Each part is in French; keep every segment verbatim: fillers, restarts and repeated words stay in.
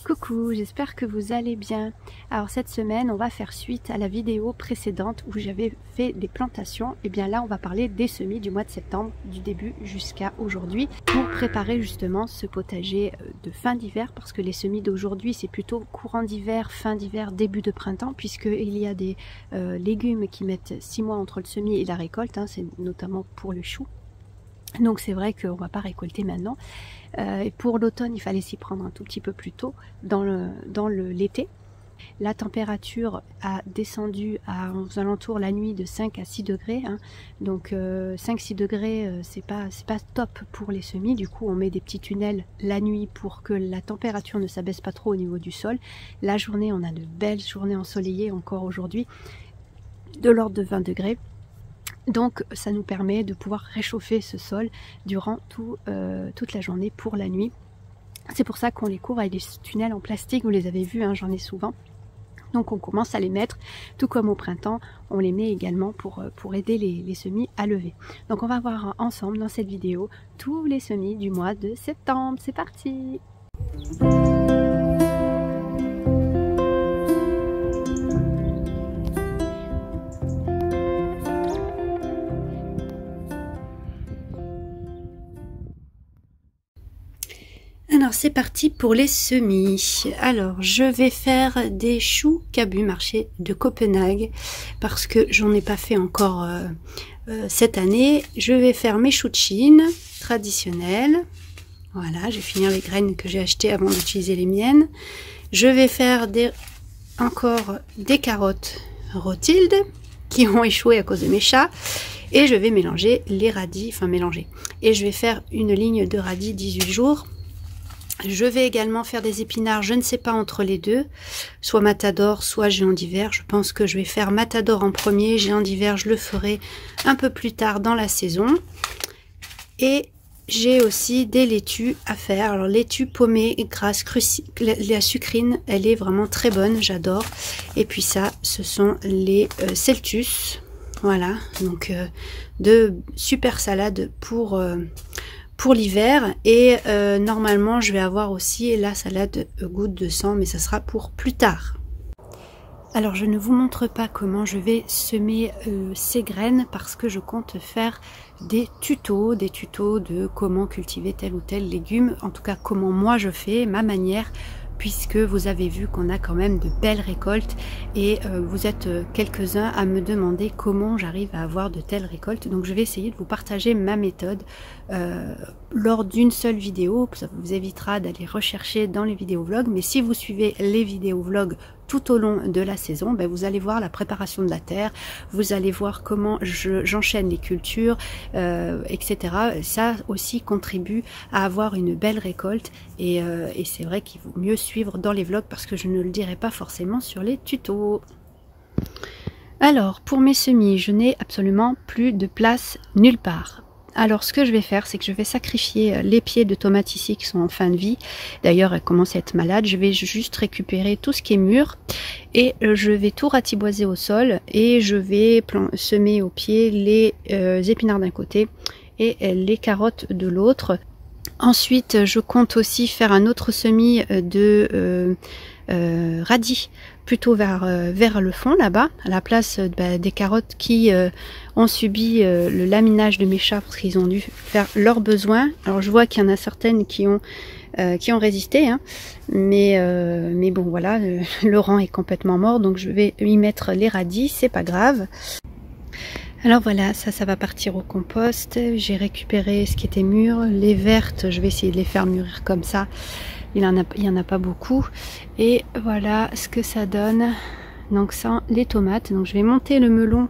Coucou, j'espère que vous allez bien. Alors cette semaine, on va faire suite à la vidéo précédente où j'avais fait des plantations. Et bien là, on va parler des semis du mois de septembre, du début jusqu'à aujourd'hui, pour préparer justement ce potager de fin d'hiver, parce que les semis d'aujourd'hui, c'est plutôt courant d'hiver, fin d'hiver, début de printemps, puisqu'il y a des euh, légumes qui mettent six mois entre le semis et la récolte, hein, c'est notamment pour le chou. Donc c'est vrai qu'on ne va pas récolter maintenant. Euh, et pour l'automne, il fallait s'y prendre un tout petit peu plus tôt, dans le dans le l'été. La température a descendu à, aux alentours la nuit de cinq à six degrés. Hein. Donc euh, cinq à six degrés, euh, c'est pas, c'est pas top pour les semis. Du coup, on met des petits tunnels la nuit pour que la température ne s'abaisse pas trop au niveau du sol. La journée, on a de belles journées ensoleillées encore aujourd'hui, de l'ordre de vingt degrés. Donc ça nous permet de pouvoir réchauffer ce sol durant tout, euh, toute la journée pour la nuit. C'est pour ça qu'on les couvre avec des tunnels en plastique, vous les avez vus, hein, j'en ai souvent. Donc on commence à les mettre, tout comme au printemps, on les met également pour, pour aider les, les semis à lever. Donc on va voir ensemble dans cette vidéo tous les semis du mois de septembre. C'est parti! Alors c'est parti pour les semis. Alors je vais faire des choux Kabu marché de Copenhague parce que j'en ai pas fait encore euh, euh, cette année. Je vais faire mes choux de Chine traditionnels. Voilà, je vais finir les graines que j'ai achetées avant d'utiliser les miennes. Je vais faire des, encore des carottes Rothilde qui ont échoué à cause de mes chats. Et je vais mélanger les radis, enfin mélanger. Et je vais faire une ligne de radis dix-huit jours. Je vais également faire des épinards, je ne sais pas entre les deux, soit Matador, soit Géant d'hiver. Je pense que je vais faire Matador en premier, Géant d'hiver je le ferai un peu plus tard dans la saison. Et j'ai aussi des laitues à faire. Alors laitue pommée grasse, la sucrine, elle est vraiment très bonne, j'adore. Et puis ça, ce sont les euh, Celtus. Voilà, donc euh, de super salades pour... Euh, pour l'hiver et euh, normalement je vais avoir aussi la salade goutte de sang, mais ça sera pour plus tard. Alors je ne vous montre pas comment je vais semer euh, ces graines parce que je compte faire des tutos, des tutos de comment cultiver tel ou tel légume, en tout cas comment moi je fais, ma manière, puisque vous avez vu qu'on a quand même de belles récoltes et euh, vous êtes quelques-uns à me demander comment j'arrive à avoir de telles récoltes. Donc je vais essayer de vous partager ma méthode euh, lors d'une seule vidéo. Ça vous évitera d'aller rechercher dans les vidéos vlogs, mais si vous suivez les vidéos vlogs tout au long de la saison, ben vous allez voir la préparation de la terre, vous allez voir comment j'enchaîne les cultures, euh, et cetera. Ça aussi contribue à avoir une belle récolte et, euh, et c'est vrai qu'il vaut mieux suivre dans les vlogs parce que je ne le dirai pas forcément sur les tutos. Alors pour mes semis, je n'ai absolument plus de place nulle part. Alors ce que je vais faire, c'est que je vais sacrifier les pieds de tomates ici qui sont en fin de vie. D'ailleurs, elles commencent à être malades. Je vais juste récupérer tout ce qui est mûr et je vais tout ratiboiser au sol et je vais semer au pied les euh, épinards d'un côté et les carottes de l'autre. Ensuite, je compte aussi faire un autre semis de euh, euh, radis plutôt vers, euh, vers le fond là-bas, à la place euh, bah, des carottes qui euh, ont subi euh, le laminage de mes chats parce qu'ils ont dû faire leurs besoins. Alors je vois qu'il y en a certaines qui ont, euh, qui ont résisté, hein, mais, euh, mais bon voilà, le, le rang est complètement mort, donc je vais y mettre les radis, c'est pas grave. Alors voilà, ça, ça va partir au compost. J'ai récupéré ce qui était mûr. Les vertes, je vais essayer de les faire mûrir comme ça. Il en a, il y en a pas beaucoup. Et voilà ce que ça donne. Donc ça, les tomates. Donc je vais monter le melon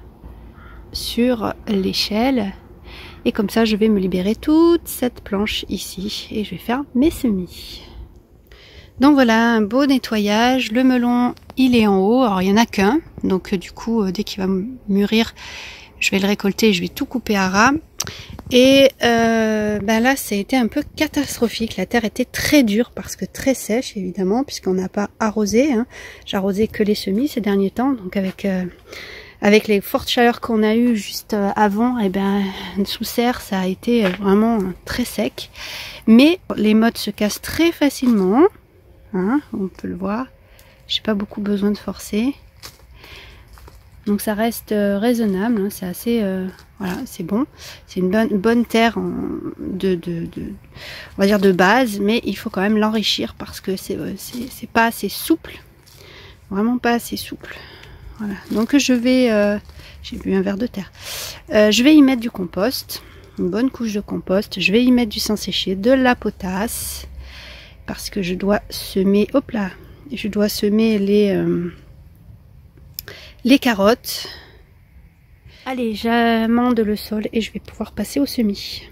sur l'échelle. Et comme ça, je vais me libérer toute cette planche ici. Et je vais faire mes semis. Donc voilà, un beau nettoyage. Le melon, il est en haut. Alors, il n'y en a qu'un. Donc, du coup, dès qu'il va mûrir, je vais le récolter. Je vais tout couper à ras. Et euh, ben là, ça a été un peu catastrophique. La terre était très dure parce que très sèche, évidemment, puisqu'on n'a pas arrosé. Hein. J'ai arrosé que les semis ces derniers temps. Donc, avec... Euh, Avec les fortes chaleurs qu'on a eues juste avant, et ben sous serre, ça a été vraiment très sec. Mais les mottes se cassent très facilement. hein, on peut le voir. J'ai pas beaucoup besoin de forcer. Donc ça reste euh, raisonnable, hein, c'est assez, euh, voilà, c'est bon. C'est une bonne, bonne terre en, de, de, de, on va dire de base, mais il faut quand même l'enrichir parce que c'est euh, c'est pas assez souple, vraiment pas assez souple. Voilà, donc je vais, euh, j'ai bu un verre de terre, euh, je vais y mettre du compost, une bonne couche de compost. Je vais y mettre du sang séché, de la potasse, parce que je dois semer, hop là, je dois semer les euh, les carottes. Allez, j'amende le sol et je vais pouvoir passer au semis.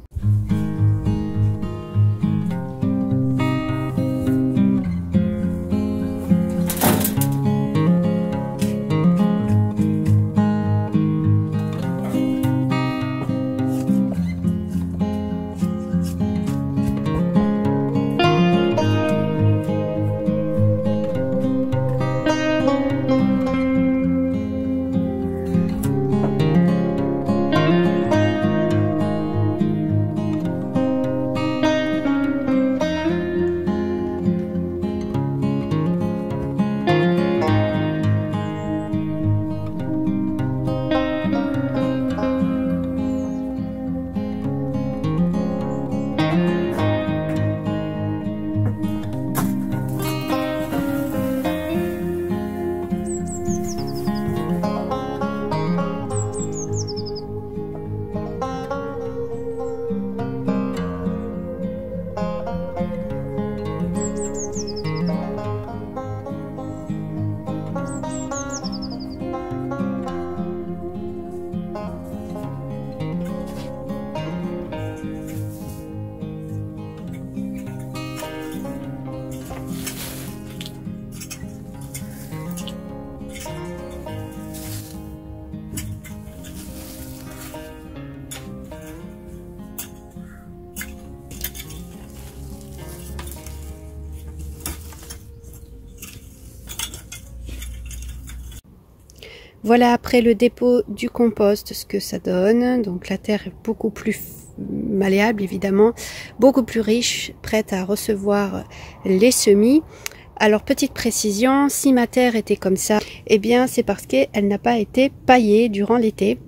Voilà après le dépôt du compost ce que ça donne. Donc la terre est beaucoup plus malléable évidemment, beaucoup plus riche, prête à recevoir les semis. Alors petite précision, si ma terre était comme ça, eh bien c'est parce qu'elle n'a pas été paillée durant l'été.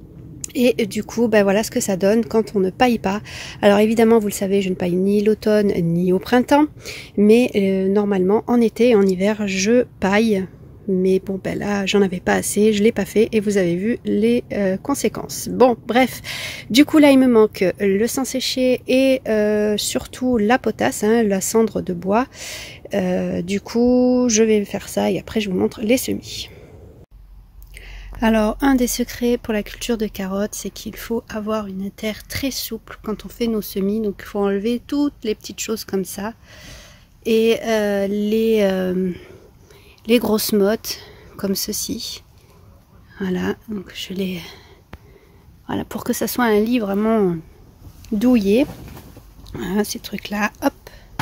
Et du coup, ben voilà ce que ça donne quand on ne paille pas. Alors évidemment, vous le savez, je ne paille ni l'automne ni au printemps, mais euh, normalement en été et en hiver, je paille. Mais bon, ben là, j'en avais pas assez, je l'ai pas fait et vous avez vu les euh, conséquences. Bon, bref, du coup là, il me manque le sang séché et euh, surtout la potasse, hein, la cendre de bois. Euh, du coup, je vais faire ça et après, je vous montre les semis. Alors, un des secrets pour la culture de carottes, c'est qu'il faut avoir une terre très souple quand on fait nos semis. Donc, il faut enlever toutes les petites choses comme ça. Et euh, les, euh, les grosses mottes, comme ceci. Voilà, donc je les... Voilà, pour que ça soit un lit vraiment douillet. Voilà, ces trucs-là, hop.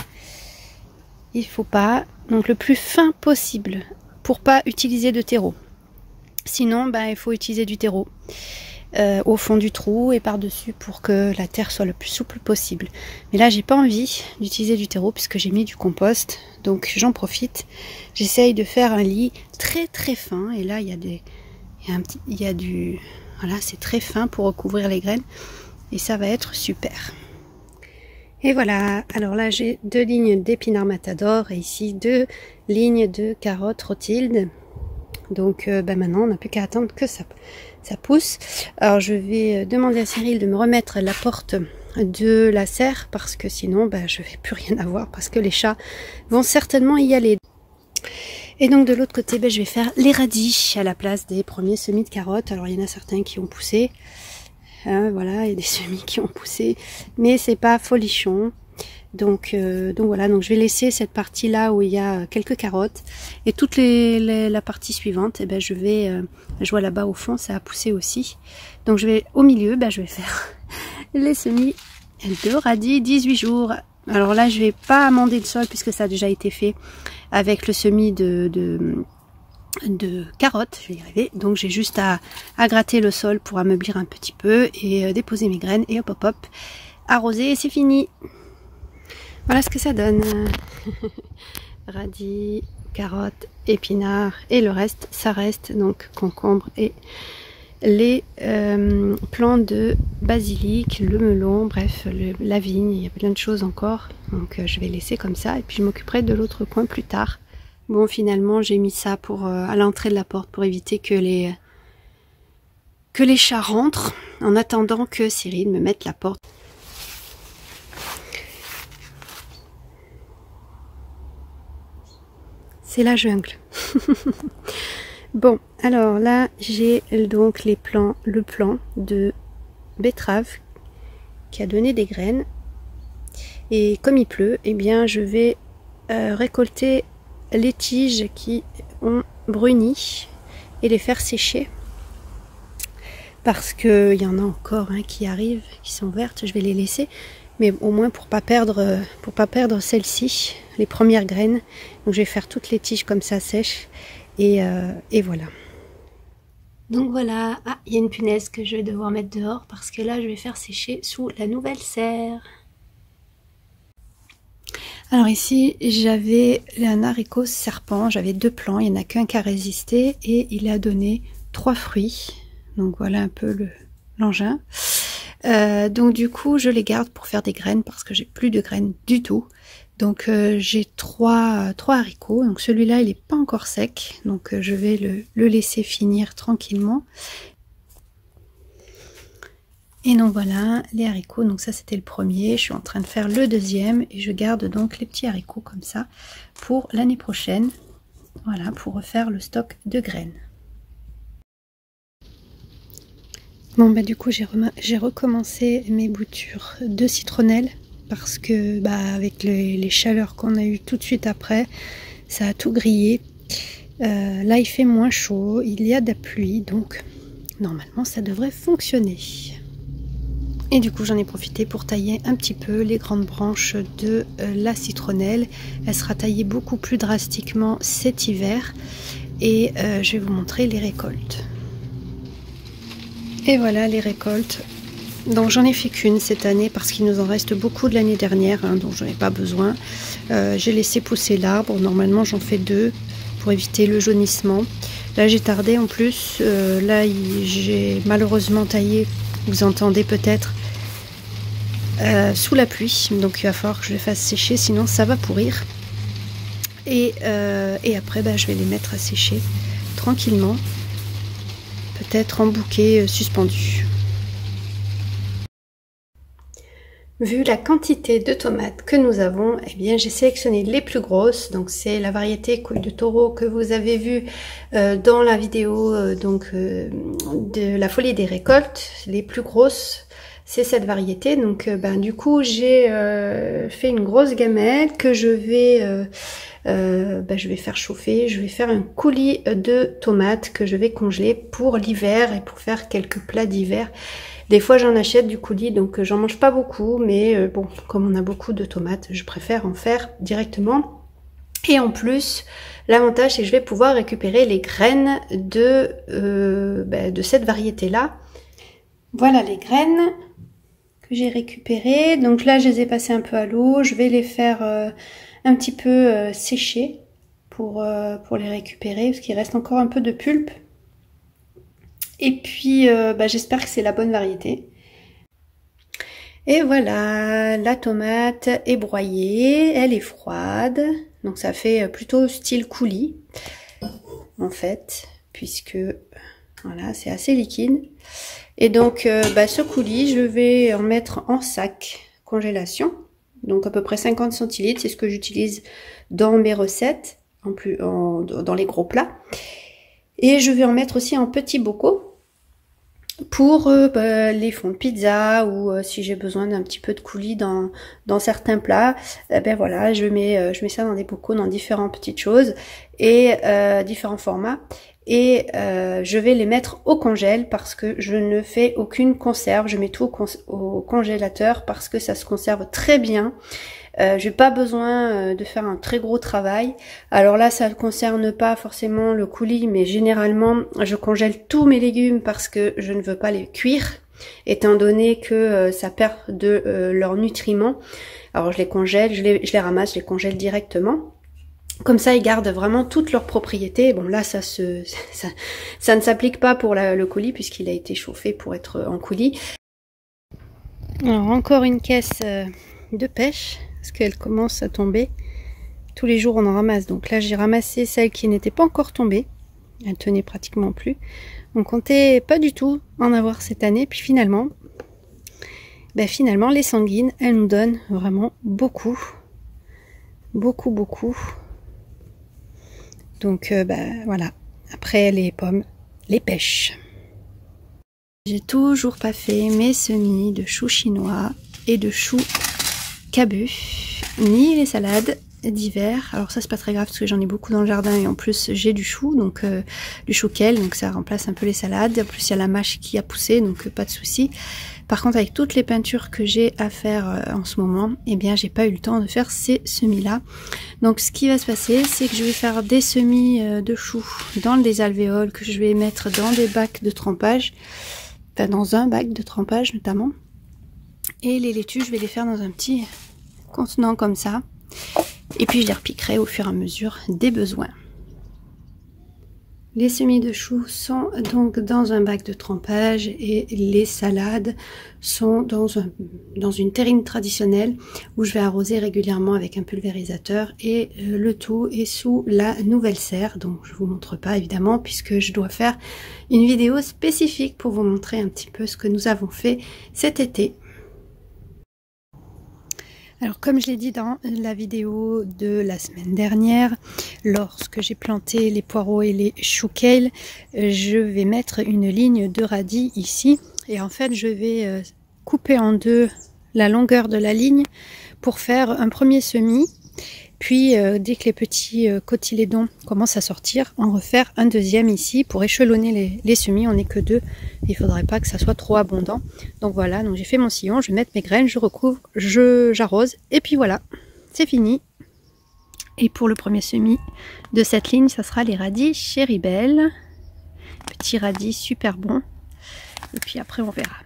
Il faut pas... Donc, le plus fin possible pour pas utiliser de terreau. Sinon, ben, il faut utiliser du terreau euh, au fond du trou et par-dessus pour que la terre soit le plus souple possible. Mais là, j'ai pas envie d'utiliser du terreau puisque j'ai mis du compost. Donc, j'en profite. J'essaye de faire un lit très très fin. Et là, il y a des, il y a un petit, il y a du, voilà, c'est très fin pour recouvrir les graines. Et ça va être super. Et voilà. Alors là, j'ai deux lignes d'épinards matador et ici deux lignes de carottes Rothilde. Donc euh, ben maintenant on n'a plus qu'à attendre que ça, ça pousse. Alors je vais demander à Cyril de me remettre la porte de la serre parce que sinon ben, je vais plus rien avoir parce que les chats vont certainement y aller. Et donc de l'autre côté ben, je vais faire les radis à la place des premiers semis de carottes. Alors il y en a certains qui ont poussé, hein, voilà, il y a des semis qui ont poussé, mais c'est pas folichon. Donc, euh, donc voilà, donc je vais laisser cette partie là où il y a quelques carottes et toute les, les, la partie suivante, et eh ben je vais, euh, je vois là-bas au fond ça a poussé aussi. Donc je vais au milieu, ben je vais faire les semis de radis dix-huit jours. Alors là je vais pas amender le sol puisque ça a déjà été fait avec le semis de, de, de carottes, je vais y arriver. Donc j'ai juste à, à gratter le sol pour ameublir un petit peu et euh, déposer mes graines et hop hop hop, arroser et c'est fini. Voilà ce que ça donne. Radis, carottes, épinards et le reste, ça reste donc concombre et les euh, plants de basilic, le melon, bref, le, la vigne, il y a plein de choses encore. Donc euh, je vais laisser comme ça et puis je m'occuperai de l'autre coin plus tard. Bon, finalement, j'ai mis ça pour euh, à l'entrée de la porte pour éviter que les que les chats rentrent en attendant que Cyril me mette la porte. C'est la jungle. Bon, alors là, j'ai donc les plants, le plant de betterave qui a donné des graines. Et comme il pleut, eh bien, je vais euh, récolter les tiges qui ont bruni et les faire sécher. Parce qu'il y en a encore hein, qui arrivent, qui sont vertes, je vais les laisser. Mais au moins pour pas perdre, pour pas perdre celles-ci, les premières graines. Donc je vais faire toutes les tiges comme ça sèches. Et, euh, et voilà. Donc voilà, ah, il y a une punaise que je vais devoir mettre dehors parce que là je vais faire sécher sous la nouvelle serre. Alors ici j'avais un haricot serpent, j'avais deux plants, il n'y en a qu'un qui a résisté et il a donné trois fruits. Donc voilà un peu le l'engin. Euh, donc du coup je les garde pour faire des graines parce que j'ai plus de graines du tout. Donc euh, j'ai trois, trois haricots, donc celui-là il n'est pas encore sec, donc euh, je vais le, le laisser finir tranquillement. Et donc voilà les haricots, donc ça c'était le premier, je suis en train de faire le deuxième et je garde donc les petits haricots comme ça pour l'année prochaine, voilà, pour refaire le stock de graines. Bon bah du coup j'ai j'ai recommencé mes boutures de citronnelle. Parce que bah, avec les, les chaleurs qu'on a eues tout de suite après, ça a tout grillé. Euh, là il fait moins chaud, il y a de la pluie, donc normalement ça devrait fonctionner. Et du coup j'en ai profité pour tailler un petit peu les grandes branches de euh, la citronnelle. Elle sera taillée beaucoup plus drastiquement cet hiver. Et euh, je vais vous montrer les récoltes. Et voilà les récoltes. Donc j'en ai fait qu'une cette année parce qu'il nous en reste beaucoup de l'année dernière, hein, donc j'en ai pas besoin. Euh, j'ai laissé pousser l'arbre, normalement j'en fais deux pour éviter le jaunissement. Là j'ai tardé en plus, euh, là j'ai malheureusement taillé, vous entendez peut-être, euh, sous la pluie. Donc il va falloir que je les fasse sécher, sinon ça va pourrir. Et, euh, et après bah, je vais les mettre à sécher tranquillement, peut-être en bouquet euh, suspendu. Vu la quantité de tomates que nous avons, eh bien j'ai sélectionné les plus grosses. Donc c'est la variété couille de taureau que vous avez vu euh, dans la vidéo euh, donc euh, de la folie des récoltes. Les plus grosses, c'est cette variété. Donc euh, ben du coup j'ai euh, fait une grosse gamelle que je vais euh, euh, ben, je vais faire chauffer. Je vais faire un coulis de tomates que je vais congeler pour l'hiver et pour faire quelques plats d'hiver. Des fois j'en achète du coulis, donc j'en mange pas beaucoup, mais euh, bon, comme on a beaucoup de tomates, je préfère en faire directement. Et en plus, l'avantage c'est que je vais pouvoir récupérer les graines de, euh, ben, de cette variété-là. Voilà les graines que j'ai récupérées. Donc là, je les ai passées un peu à l'eau. Je vais les faire euh, un petit peu euh, sécher pour, euh, pour les récupérer, parce qu'il reste encore un peu de pulpe. Et puis, euh, bah, j'espère que c'est la bonne variété. Et voilà, la tomate est broyée, elle est froide. Donc ça fait plutôt style coulis, en fait, puisque voilà, c'est assez liquide. Et donc, euh, bah, ce coulis, je vais en mettre en sac congélation. Donc à peu près cinquante centilitres, c'est ce que j'utilise dans mes recettes, en plus, en, dans les gros plats. Et je vais en mettre aussi en petits bocaux pour euh, bah, les fonds de pizza ou euh, si j'ai besoin d'un petit peu de coulis dans, dans certains plats. Eh ben voilà, je mets, euh, je mets ça dans des bocaux, dans différentes petites choses et euh, différents formats. Et euh, je vais les mettre au congèle parce que je ne fais aucune conserve. Je mets tout au, con au congélateur parce que ça se conserve très bien. Euh, j'ai pas besoin euh, de faire un très gros travail. Alors là, ça ne concerne pas forcément le coulis, mais généralement, je congèle tous mes légumes parce que je ne veux pas les cuire, étant donné que euh, ça perd de euh, leurs nutriments. Alors je les congèle, je les, je les ramasse, je les congèle directement. Comme ça, ils gardent vraiment toutes leurs propriétés. Bon, là, ça se, ça, ça ne s'applique pas pour la, le coulis puisqu'il a été chauffé pour être en coulis. Alors, encore une caisse de pêche parce qu'elle commence à tomber. Tous les jours, on en ramasse. Donc là, j'ai ramassé celle qui n'était pas encore tombée. Elle tenait pratiquement plus. On comptait pas du tout en avoir cette année. Puis finalement, ben finalement, les sanguines, elles nous donnent vraiment beaucoup. Beaucoup, beaucoup. Donc euh, bah, voilà, après les pommes, les pêches. J'ai toujours pas fait mes semis de choux chinois et de choux cabu, ni les salades d'hiver. Alors ça c'est pas très grave parce que j'en ai beaucoup dans le jardin et en plus j'ai du chou, donc euh, du chou kale, donc ça remplace un peu les salades. En plus il y a la mâche qui a poussé, donc euh, pas de souci. Par contre, avec toutes les peintures que j'ai à faire euh, en ce moment, eh bien, j'ai pas eu le temps de faire ces semis-là. Donc, ce qui va se passer, c'est que je vais faire des semis euh, de choux dans des alvéoles que je vais mettre dans des bacs de trempage, enfin dans un bac de trempage notamment. Et les laitues, je vais les faire dans un petit contenant comme ça. Et puis, je les repiquerai au fur et à mesure des besoins. Les semis de choux sont donc dans un bac de trempage et les salades sont dans, un, dans une terrine traditionnelle où je vais arroser régulièrement avec un pulvérisateur et le tout est sous la nouvelle serre. Donc je vous montre pas évidemment puisque je dois faire une vidéo spécifique pour vous montrer un petit peu ce que nous avons fait cet été. Alors comme je l'ai dit dans la vidéo de la semaine dernière, lorsque j'ai planté les poireaux et les choux kale, je vais mettre une ligne de radis ici. Et en fait je vais couper en deux la longueur de la ligne pour faire un premier semis. Puis euh, dès que les petits euh, cotylédons commencent à sortir, en refaire un deuxième ici pour échelonner les, les semis. On n'est que deux, il ne faudrait pas que ça soit trop abondant. Donc voilà, donc j'ai fait mon sillon, je vais mettre mes graines, je recouvre, je j'arrose et puis voilà, c'est fini. Et pour le premier semis de cette ligne, ça sera les radis Chéribel. Petits radis super bons. Et puis après on verra.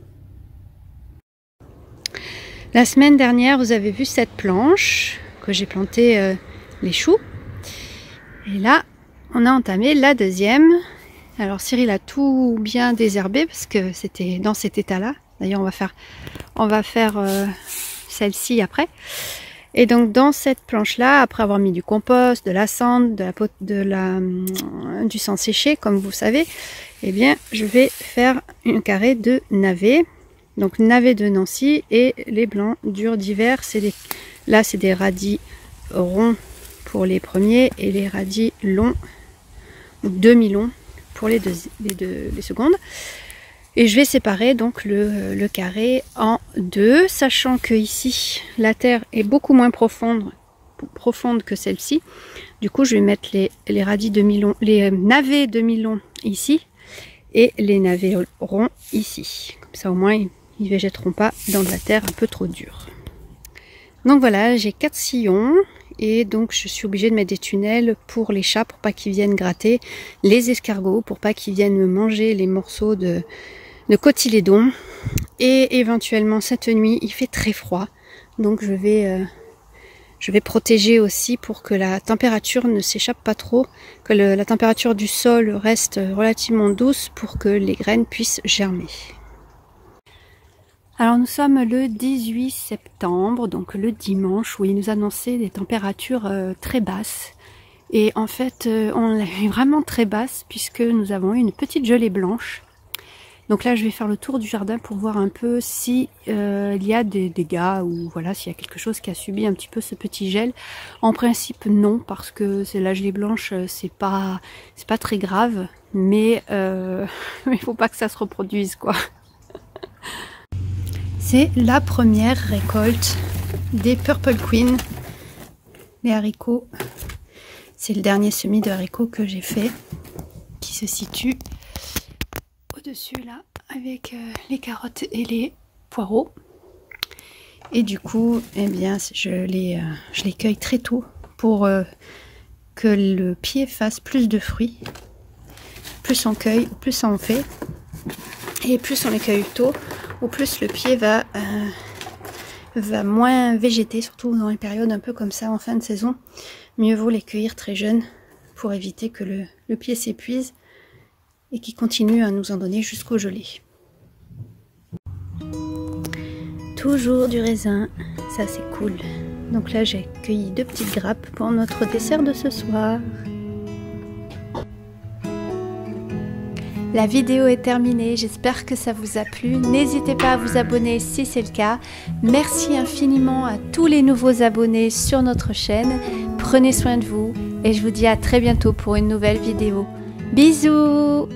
La semaine dernière, vous avez vu cette planche que j'ai planté euh, les choux. Et là, on a entamé la deuxième. Alors Cyril a tout bien désherbé parce que c'était dans cet état-là. D'ailleurs, on va faire, on va faire euh, celle-ci après. Et donc dans cette planche-là, après avoir mis du compost, de la cendre, de la, de la, euh, du sang séché, comme vous savez, eh bien, je vais faire un carré de navets. Donc navet de Nancy et les blancs durs d'hiver, c'est des, là c'est des radis ronds pour les premiers et les radis longs, demi-longs pour les deux, les deux les secondes. Et je vais séparer donc le, le carré en deux, sachant que ici la terre est beaucoup moins profonde, profonde que celle-ci. Du coup je vais mettre les, les radis demi-longs, les navets demi-longs ici et les navets ronds ici. Comme ça au moins ils ils ne végéteront pas dans de la terre un peu trop dure. Donc voilà, j'ai quatre sillons et donc je suis obligée de mettre des tunnels pour les chats pour pas qu'ils viennent gratter, les escargots pour pas qu'ils viennent me manger les morceaux de, de cotylédon. Et éventuellement cette nuit il fait très froid, donc je vais, euh, je vais protéger aussi pour que la température ne s'échappe pas trop, que le, la température du sol reste relativement douce pour que les graines puissent germer. Alors nous sommes le dix-huit septembre, donc le dimanche, où il nous annonçait des températures euh, très basses. Et en fait, euh, on l'a eu vraiment très basse puisque nous avons eu une petite gelée blanche. Donc là, je vais faire le tour du jardin pour voir un peu si euh, il y a des dégâts ou voilà, s'il y a quelque chose qui a subi un petit peu ce petit gel. En principe, non, parce que c'est la gelée blanche, c'est pas, c'est pas très grave, mais euh, il faut pas que ça se reproduise, quoi. C'est la première récolte des Purple Queen, les haricots. C'est le dernier semis de haricots que j'ai fait, qui se situe au-dessus là, avec euh, les carottes et les poireaux. Et du coup, eh bien, je les, euh, je les cueille très tôt pour euh, que le pied fasse plus de fruits. Plus on cueille, plus on fait. Et plus on les cueille tôt, ou plus le pied va, euh, va moins végéter, surtout dans les périodes un peu comme ça en fin de saison. Mieux vaut les cueillir très jeunes pour éviter que le, le pied s'épuise et qu'il continue à nous en donner jusqu'au gelé. Toujours du raisin, ça c'est cool. Donc là j'ai cueilli deux petites grappes pour notre dessert de ce soir. La vidéo est terminée, j'espère que ça vous a plu. N'hésitez pas à vous abonner si c'est le cas. Merci infiniment à tous les nouveaux abonnés sur notre chaîne. Prenez soin de vous et je vous dis à très bientôt pour une nouvelle vidéo. Bisous!